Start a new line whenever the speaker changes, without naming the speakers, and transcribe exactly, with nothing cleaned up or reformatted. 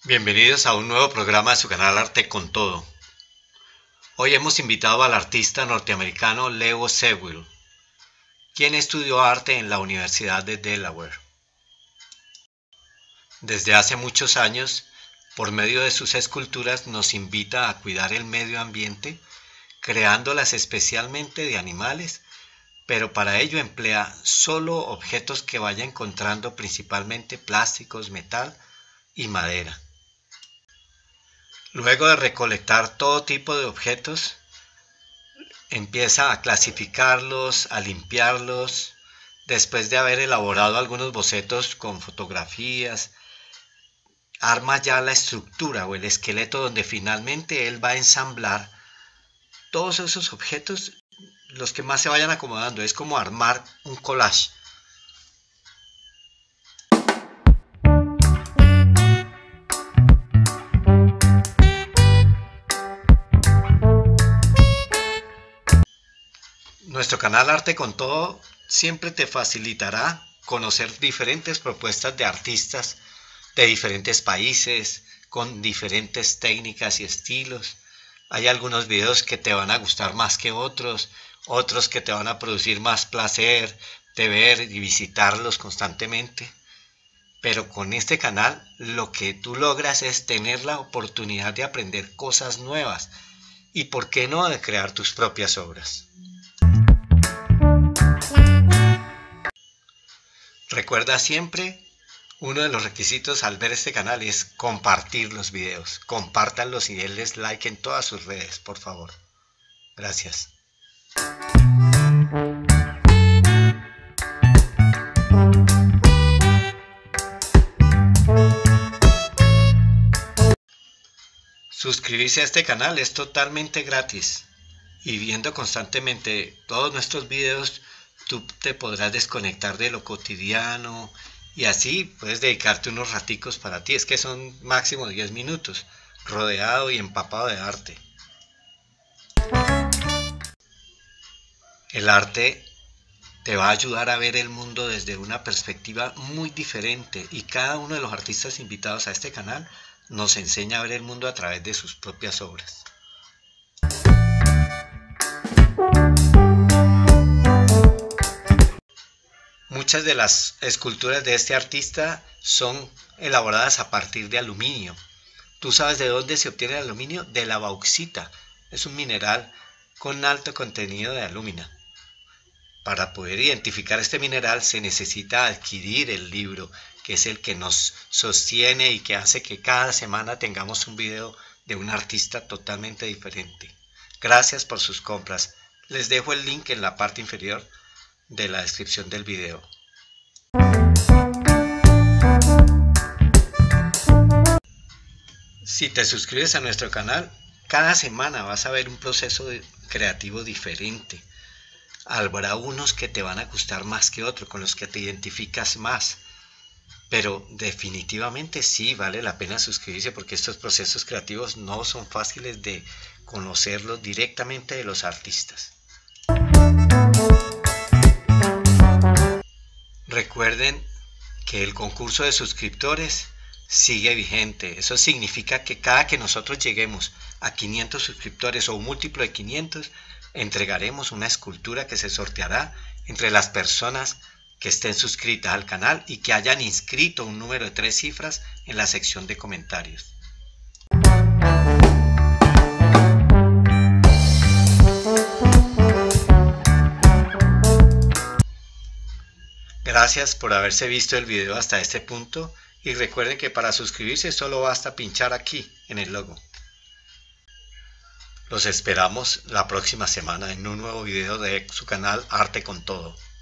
Bienvenidos a un nuevo programa de su canal Arte con Todo. Hoy hemos invitado al artista norteamericano Leo Sewell, quien estudió arte en la Universidad de Delaware. Desde hace muchos años, por medio de sus esculturas nos invita a cuidar el medio ambiente, creándolas especialmente de animales, pero para ello emplea solo objetos que vaya encontrando, principalmente plásticos, metal y madera. Luego de recolectar todo tipo de objetos, empieza a clasificarlos, a limpiarlos. Después de haber elaborado algunos bocetos con fotografías, arma ya la estructura o el esqueleto donde finalmente él va a ensamblar todos esos objetos, los que más se vayan acomodando. Es como armar un collage. Nuestro canal Arte con Todo siempre te facilitará conocer diferentes propuestas de artistas de diferentes países, con diferentes técnicas y estilos. Hay algunos videos que te van a gustar más que otros, otros que te van a producir más placer de ver y visitarlos constantemente. Pero con este canal lo que tú logras es tener la oportunidad de aprender cosas nuevas y, ¿por qué no?, de crear tus propias obras. Recuerda siempre, uno de los requisitos al ver este canal es compartir los videos. Compártanlos y denles like en todas sus redes, por favor. Gracias. Suscribirse a este canal es totalmente gratis. Y viendo constantemente todos nuestros videos, tú te podrás desconectar de lo cotidiano y así puedes dedicarte unos raticos para ti. Es que son máximo diez minutos, rodeado y empapado de arte. El arte te va a ayudar a ver el mundo desde una perspectiva muy diferente, y cada uno de los artistas invitados a este canal nos enseña a ver el mundo a través de sus propias obras. Muchas de las esculturas de este artista son elaboradas a partir de aluminio. ¿Tú sabes de dónde se obtiene el aluminio? De la bauxita. Es un mineral con alto contenido de alúmina. Para poder identificar este mineral se necesita adquirir el libro, que es el que nos sostiene y que hace que cada semana tengamos un video de un artista totalmente diferente. Gracias por sus compras. Les dejo el link en la parte inferior de la descripción del video. Si te suscribes a nuestro canal, cada semana vas a ver un proceso creativo diferente. Habrá unos que te van a gustar más que otros, con los que te identificas más. Pero definitivamente sí vale la pena suscribirse, porque estos procesos creativos no son fáciles de conocerlos directamente de los artistas. Recuerden que el concurso de suscriptores sigue vigente. Eso significa que cada que nosotros lleguemos a quinientos suscriptores o un múltiplo de quinientos, entregaremos una escultura que se sorteará entre las personas que estén suscritas al canal y que hayan inscrito un número de tres cifras en la sección de comentarios. Gracias por haberse visto el video hasta este punto, y recuerden que para suscribirse solo basta pinchar aquí en el logo. Los esperamos la próxima semana en un nuevo video de su canal Arte con Todo.